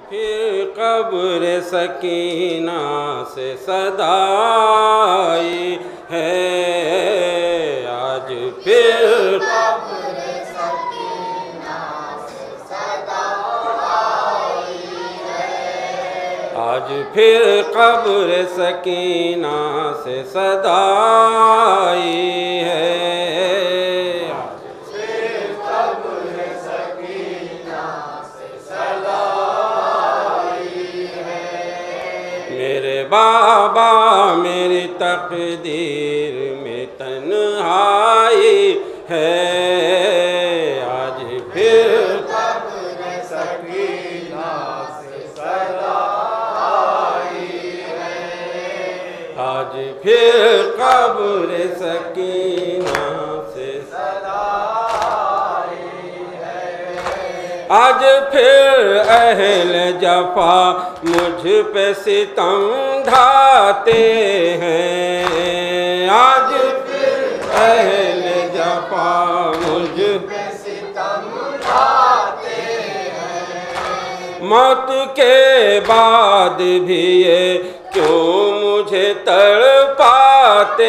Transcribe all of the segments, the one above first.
फिर कब्र सकीना से सदाई है। आज फिर कब्र सकीना से सदाई है। आज फिर कब्र सकीना से सदाई है। मेरे बाबा मेरी तकदीर में तन्हाई है। आज फिर कब्र सकीना से सदाई है। आज फिर कब्र सकीना से सदाई है। आज फिर अहल जफा मुझ पे सितम ढाते हैं। आज फिर अहल जफा मुझ पे सितम ढाते हैं। मौत के बाद भी ये क्यों मुझे तड़पाते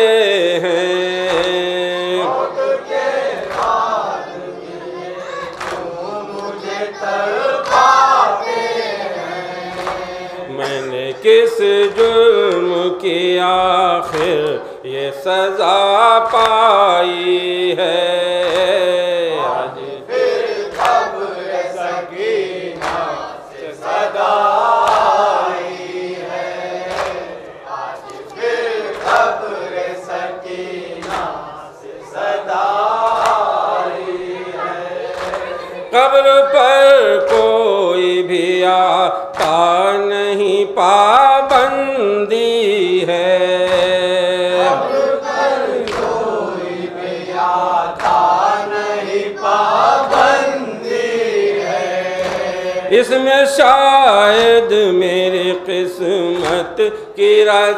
हैं। मौत के बाद भी ये क्यों मुझे तड़पाते हैं। मैंने किस जुर्म की आखिर ये सजा पाई है। आज फिर कब्र सकीना से सदाई है। आज फिर कब्र सकीना से सदाई है। कब्र पर कोई भी आता नहीं पाबंदी है। कब्र पर कोई भी आता नहीं पाबंदी है। इसमें शायद मेरी किस्मत की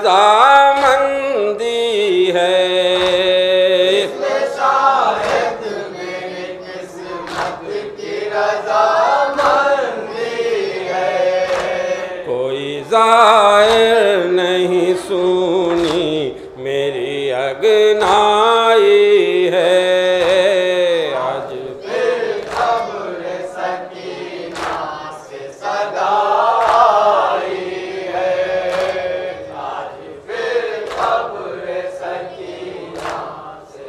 रजामंदी है। इसमें शायद मेरी किस्मत की रजामंदी है। कोई ज़ाहिर नहीं सुनी मेरी अगनाई है। आज फिर कब्र सकीना से सदाई है। आज फिर कब्र सकीना से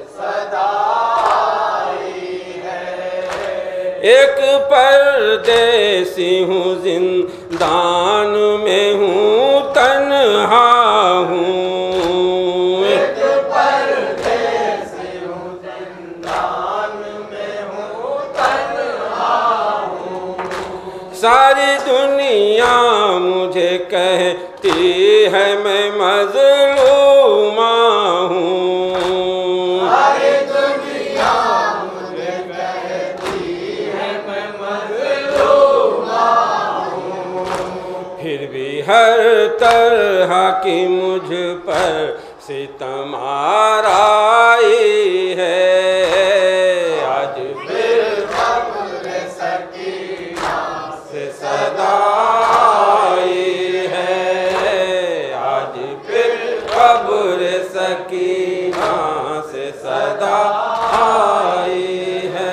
सदाई है। एक परदेसी हूँ जिंदान में हूँ तन्हा हूँ। एक परदेसी हूँ जिंदान में हूँ तन्हा हूँ। सारी दुनिया मुझे कहती है मैं मजलूमा हूँ। सारी दुनिया मुझे कहती है मैं मजलूमा हूँ। फिर भी हर तरह की मुझ पर सितम आराई है। आज फिर कब्र सकीना से सदाई है। आज फिर कब्र सकीना से सदाई है।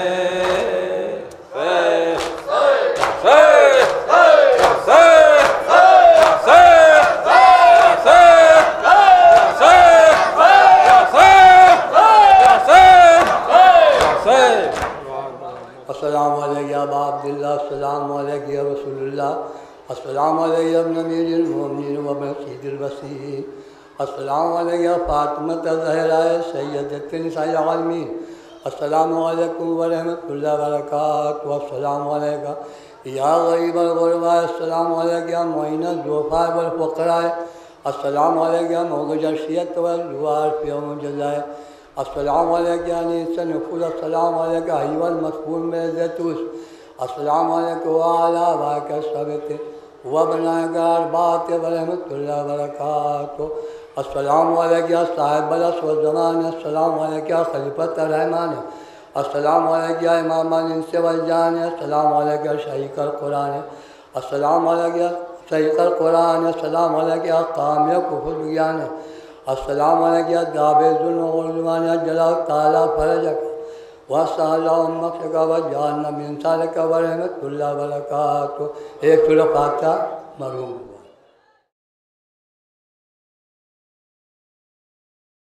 अस्सलामु अलैकुम या अबा अब्दुल्लाह, अस्सलामु अलैकुम या रसूलुल्लाह, अस्सलामु अलैकुम या इब्न अमीरिल मोमिनीन व मसीदिल वसीह, अस्सलामु अलैकुम या फातिमा ज़हरा सय्यदतुन निसाइल आलमीन, अस्सलामु अलैकुम व रहमतुल्लाहि व बरकातुहू, अस्सलामु अलैका या गरीबल गुरबा, अस्सलामु अलैका या मुइनल ज़ुअफ़ा वल फ़ुक़रा, अस्सलामु अलैका या मुग़िज़ल शिय्अत वल जुवार फ़ी यौम जज़ाए, अस्सलामु अलैका या अनीसल नफ़ूस, अस्सलामु अलैका अय्युहल मस्फ़ून मिन ज़ैतूस, अस्सलामु अलैका व अला वाका सबित व बनाका अरबात व रहमतुल्लाहि व बरकातुहू, अस्सलामु अलैका या साहिबल असर व ज़मान, अस्सलामु अलैका या खलीफ़तुर रहमान, अस्सलामु अलैका या इमामल इंस वल जान, अस्सलामु अलैका या शरीकल कुरान, अस्सलाम अलैका सैयदुल कुरान, अस्सलाम अलैका कामिल कुफुल ज्ञान, अस्सलाम अलैका दाबिजुल उलमान जला ताला फरजक वसल्लम मक्का व जान मिन सालका व रहमतुल्लाह व बरकातहू। एक सूरह फातिहा मरूम।